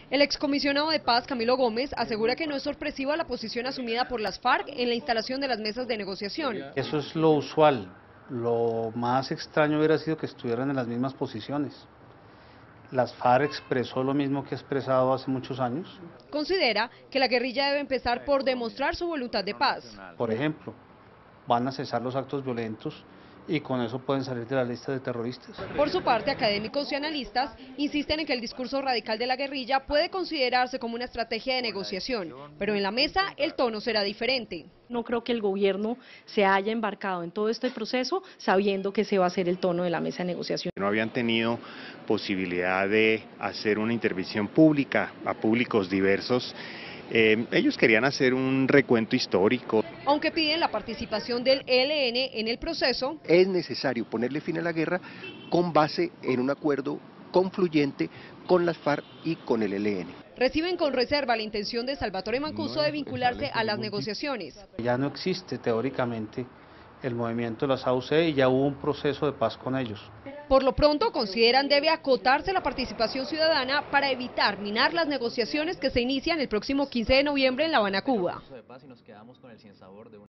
El excomisionado de paz, Camilo Gómez, asegura que no es sorpresiva la posición asumida por las FARC en la instalación de las mesas de negociación. Eso es lo usual. Lo más extraño hubiera sido que estuvieran en las mismas posiciones. Las FARC expresó lo mismo que ha expresado hace muchos años. Considera que la guerrilla debe empezar por demostrar su voluntad de paz. Por ejemplo, van a cesar los actos violentos y con eso pueden salir de la lista de terroristas. Por su parte, académicos y analistas insisten en que el discurso radical de la guerrilla puede considerarse como una estrategia de negociación, pero en la mesa el tono será diferente. No creo que el gobierno se haya embarcado en todo este proceso sabiendo que ese va a ser el tono de la mesa de negociación. No habían tenido posibilidad de hacer una intervención pública a públicos diversos. Ellos querían hacer un recuento histórico. Aunque piden la participación del ELN en el proceso, es necesario ponerle fin a la guerra con base en un acuerdo confluyente con las FARC y con el ELN. Reciben con reserva la intención de Salvatore Mancuso de vincularse a las negociaciones. Ya no existe teóricamente el movimiento de las AUC y ya hubo un proceso de paz con ellos. Por lo pronto consideran debe acotarse la participación ciudadana para evitar minar las negociaciones que se inician el próximo 15 de noviembre en La Habana, Cuba.